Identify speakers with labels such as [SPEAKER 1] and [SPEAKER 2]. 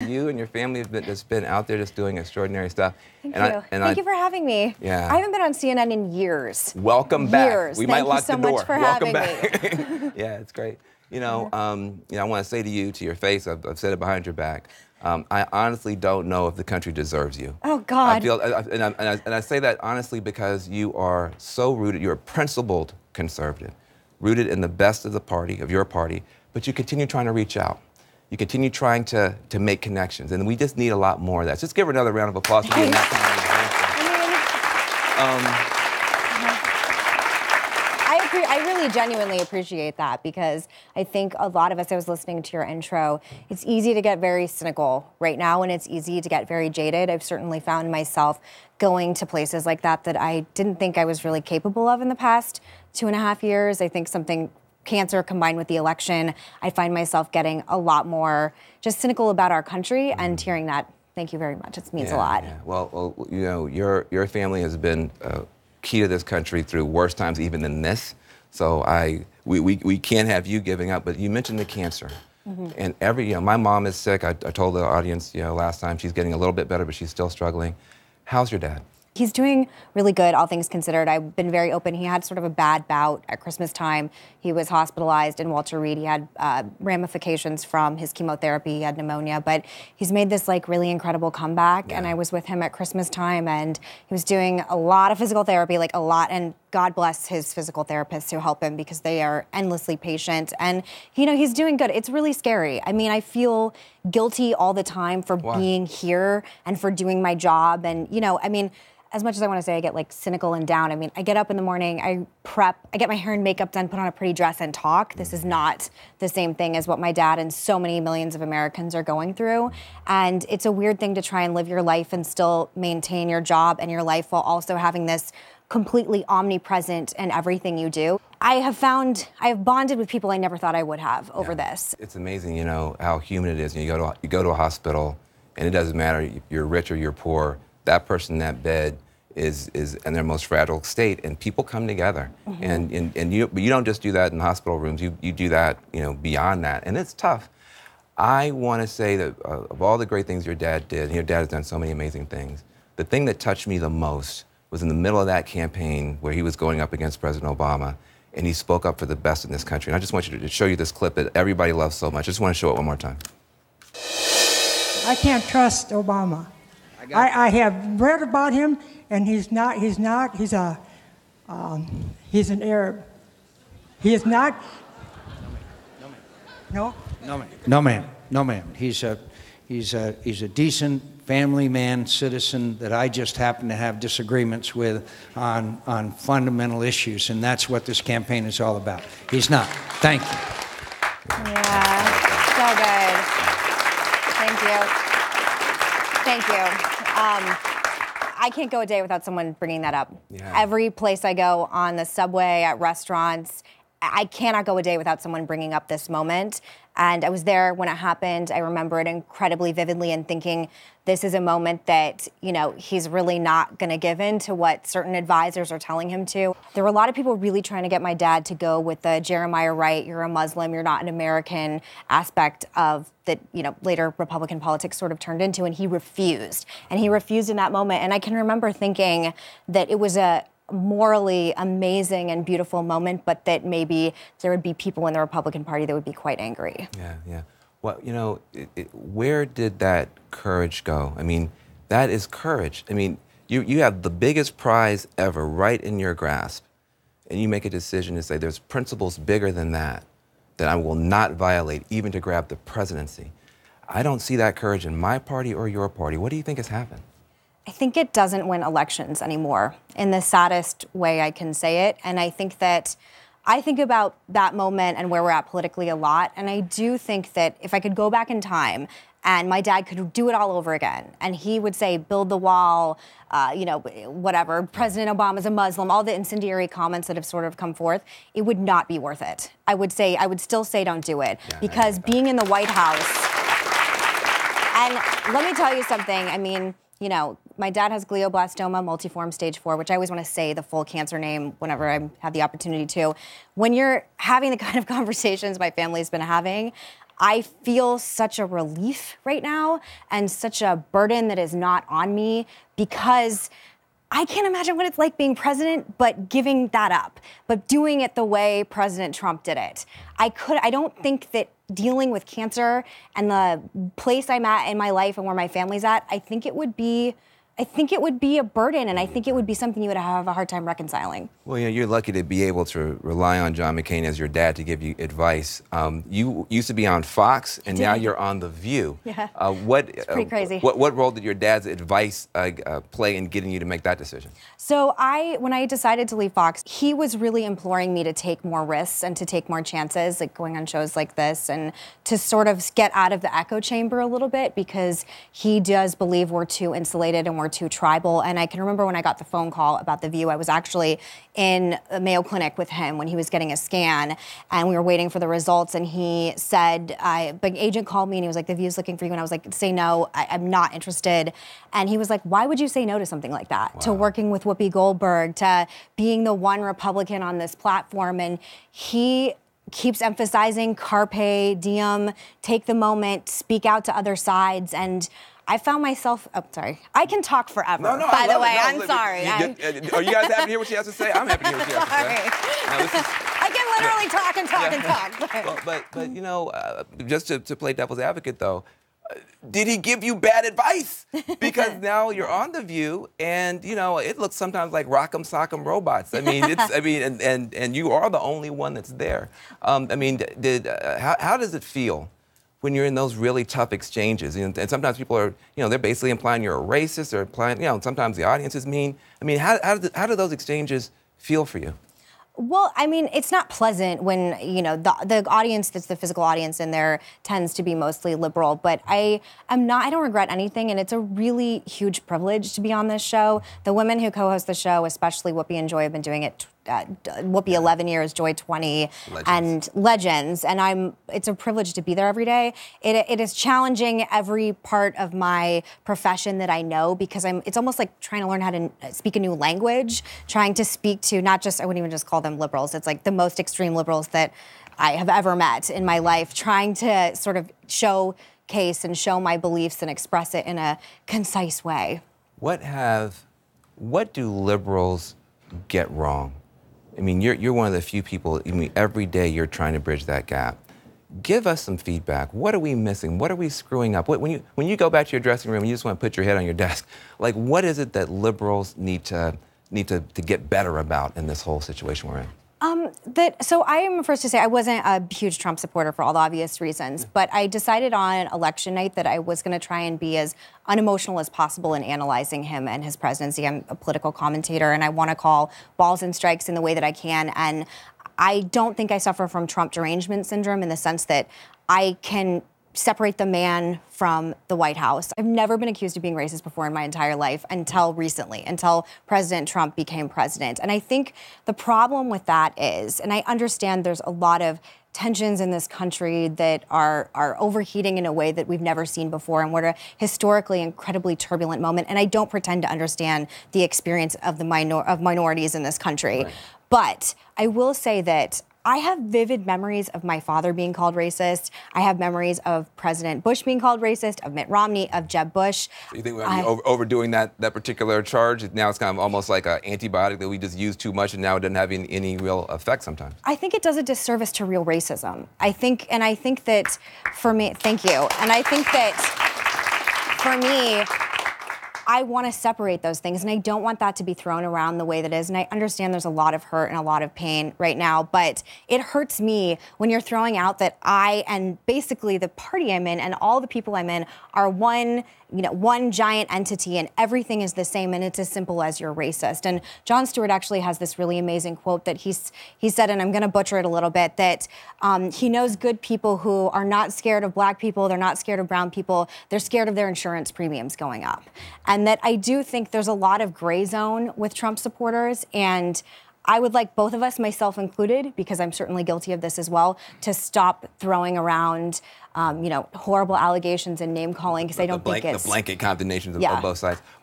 [SPEAKER 1] you and your family have just been out there just doing extraordinary stuff.
[SPEAKER 2] Thank you. Thank you for having me.
[SPEAKER 1] Yeah.
[SPEAKER 2] I haven't been on CNN in years.
[SPEAKER 1] Welcome back.
[SPEAKER 2] Years.
[SPEAKER 1] We
[SPEAKER 2] Thank
[SPEAKER 1] might lock
[SPEAKER 2] you so
[SPEAKER 1] the door.
[SPEAKER 2] Much for
[SPEAKER 1] Welcome
[SPEAKER 2] having
[SPEAKER 1] back. Yeah, it's great. I want to say to you, to your face, I've said it behind your back. I honestly don't know if the country deserves you.
[SPEAKER 2] Oh, God.
[SPEAKER 1] I feel, and I say that honestly because you are so rooted. You're a principled conservative, rooted in the best of the party, of your party, but you continue trying to reach out. You continue trying to make connections, and we just need a lot more of that. So let's give her another round of applause for being that kind of example.
[SPEAKER 2] I really genuinely appreciate that, because I think a lot of us, I was listening to your intro, it's easy to get very cynical right now, and it's easy to get very jaded. I've certainly found myself going to places like that I didn't think I was really capable of in the past 2.5 years. I think cancer combined with the election, I find myself getting a lot more just cynical about our country, and hearing that, thank you very much. It means a lot.
[SPEAKER 1] Yeah. Well, your family has been key to this country through worse times even than this. So we can't have you giving up. But you mentioned the cancer, and my mom is sick. I told the audience last time she's getting a little bit better, but she's still struggling. How's your dad?
[SPEAKER 2] He's doing really good, all things considered. I've been very open. He had sort of a bad bout at Christmas time. He was hospitalized in Walter Reed. He had ramifications from his chemotherapy. He had pneumonia, but he's made this really incredible comeback. And I was with him at Christmas time, and he was doing a lot of physical therapy, a lot. And God bless his physical therapists who help him, because they are endlessly patient. And, he's doing good. It's really scary. I mean, I feel guilty all the time for being here and for doing my job. And, as much as I want to say I get cynical and down, I get up in the morning, I prep, I get my hair and makeup done, put on a pretty dress, and talk. This is not the same thing as what my dad and so many millions of Americans are going through. And it's a weird thing to try and live your life and still maintain your job and your life while also having this completely omnipresent in everything you do. I have bonded with people I never thought I would have over this.
[SPEAKER 1] It's amazing, how human it is. You go to a hospital, and it doesn't matter if you're rich or you're poor. That person in that bed is in their most fragile state, and people come together. And you don't just do that in hospital rooms. You do that beyond that, and it's tough. I want to say that of all the great things your dad did, and your dad has done so many amazing things, the thing that touched me the most was in the middle of that campaign where he was going up against President Obama, and he spoke up for the best in this country. And I just want you to show you this clip that everybody loves so much. I just want to show it one more time.
[SPEAKER 3] I can't trust Obama. I have read about him, and he's an Arab. He is not. No,
[SPEAKER 4] ma'am. He's a decent family man, citizen that I just happen to have disagreements with on fundamental issues, and that's what this campaign is all about. He's not. Thank you.
[SPEAKER 2] Yeah, so good. Thank you. I can't go a day without someone bringing that up.
[SPEAKER 1] Yeah.
[SPEAKER 2] Every place I go, on the subway, at restaurants, I cannot go a day without someone bringing up this moment. And I was there when it happened. I remember it incredibly vividly, and thinking this is a moment that, he's really not going to give in to what certain advisors are telling him to. There were a lot of people really trying to get my dad to go with the Jeremiah Wright, you're a Muslim, you're not an American aspect of that, later Republican politics sort of turned into, and he refused. And he refused in that moment. And I can remember thinking that it was a morally amazing and beautiful moment, but that maybe there would be people in the Republican Party that would be quite angry.
[SPEAKER 1] Yeah. Well, where did that courage go? That is courage. You have the biggest prize ever right in your grasp, and you make a decision to say there's principles bigger than that I will not violate, even to grab the presidency. I don't see that courage in my party or your party. What do you think has happened?
[SPEAKER 2] I think it doesn't win elections anymore, in the saddest way I can say it. And I think about that moment and where we're at politically a lot. And I do think that if I could go back in time and my dad could do it all over again, and he would say, build the wall, whatever, President Obama's a Muslim, all the incendiary comments that have sort of come forth, it would not be worth it. I would still say don't do it. Because being in the White House, and let me tell you something, my dad has glioblastoma multiforme stage 4, which I always want to say the full cancer name whenever I have the opportunity to. When you're having the kind of conversations my family's been having, I feel such a relief right now and such a burden that is not on me, because I can't imagine what it's like being president, but giving that up, but doing it the way President Trump did it. I don't think that dealing with cancer and the place I'm at in my life and where my family's at, I think it would be a burden, and I think it would be something you would have a hard time reconciling.
[SPEAKER 1] Well, you're lucky to be able to rely on John McCain as your dad to give you advice. You used to be on Fox, and now you're on The View.
[SPEAKER 2] Yeah,
[SPEAKER 1] it's
[SPEAKER 2] pretty crazy.
[SPEAKER 1] What role did your dad's advice play in getting you to make that decision?
[SPEAKER 2] So when I decided to leave Fox, he was really imploring me to take more risks and to take more chances, like going on shows like this, and to sort of get out of the echo chamber a little bit, because he does believe we're too insulated and we're too tribal. And I can remember when I got the phone call about The View, I was actually in a Mayo Clinic with him when he was getting a scan, and we were waiting for the results, and he said, the agent called me and he was like, The View's looking for you. And I was like, say no, I'm not interested. And he was like, why would you say no to something like that? Wow. To working with Whoopi Goldberg, to being the one Republican on this platform. And he keeps emphasizing carpe diem, take the moment, speak out to other sides. And I found myself, I can talk forever, by the way. I'm sorry.
[SPEAKER 1] Are you guys happy to hear what she has to say? I'm happy to hear what she has to say.
[SPEAKER 2] I can literally talk and talk and talk.
[SPEAKER 1] But you know, just to play devil's advocate, though, did he give you bad advice? Because now you're on The View, and you know it looks sometimes like Rock'em Sock'em Robots. I mean, and you are the only one that's there. How does it feel when you're in those really tough exchanges? And sometimes people are, they're basically implying you're a racist, or implying, sometimes the audience is mean. I mean, how do those exchanges feel for you?
[SPEAKER 2] Well, I mean, it's not pleasant when, the audience that's the physical audience in there tends to be mostly liberal, but I don't regret anything, and it's a really huge privilege to be on this show. The women who co-host the show, especially Whoopi and Joy, have been doing it, Whoopi 11 years, Joy 20, and legends, and it's a privilege to be there every day. It is challenging every part of my profession that I know, because it's almost like trying to learn how to speak a new language, trying to speak to I wouldn't even just call them liberals, it's like the most extreme liberals that I have ever met in my life, trying to sort of showcase and show my beliefs and express it in a concise way.
[SPEAKER 1] What do liberals get wrong? I mean, you're one of the few people, every day you're trying to bridge that gap. Give us some feedback. What are we missing? What are we screwing up? When you go back to your dressing room and you just want to put your head on your desk, like, what is it that liberals need to get better about in this whole situation we're in?
[SPEAKER 2] So I am first to say I wasn't a huge Trump supporter for all the obvious reasons, but I decided on election night that I was going to try and be as unemotional as possible in analyzing him and his presidency. I'm a political commentator, and I want to call balls and strikes in the way that I can. And I don't think I suffer from Trump derangement syndrome, in the sense that I can separate the man from the White House. I've never been accused of being racist before in my entire life, until recently, until President Trump became president. And I think the problem with that is, and I understand there's a lot of tensions in this country that are overheating in a way that we've never seen before, and we're at a historically incredibly turbulent moment. And I don't pretend to understand the experience of minorities in this country. Right. But I will say that I have vivid memories of my father being called racist. I have memories of President Bush being called racist, of Mitt Romney, of Jeb Bush.
[SPEAKER 1] So you think overdoing that particular charge, now it's kind of almost like an antibiotic that we just use too much, and now it doesn't have any real effect sometimes?
[SPEAKER 2] I think it does a disservice to real racism. I think that for me, thank you. And I think that for me, I want to separate those things, and I don't want that to be thrown around the way that is. And I understand there's a lot of hurt and a lot of pain right now, but it hurts me when you're throwing out that I and basically the party I'm in and all the people I'm in are one giant entity, and everything is the same, and it's as simple as you're racist. And Jon Stewart actually has this really amazing quote that he said, and I'm going to butcher it a little bit, that he knows good people who are not scared of black people, they're not scared of brown people, they're scared of their insurance premiums going up. And that I do think there's a lot of gray zone with Trump supporters, and I would like both of us, myself included, because I'm certainly guilty of this as well, to stop throwing around, horrible allegations and name calling, because I don't think it's...
[SPEAKER 1] The blanket condemnations of both sides.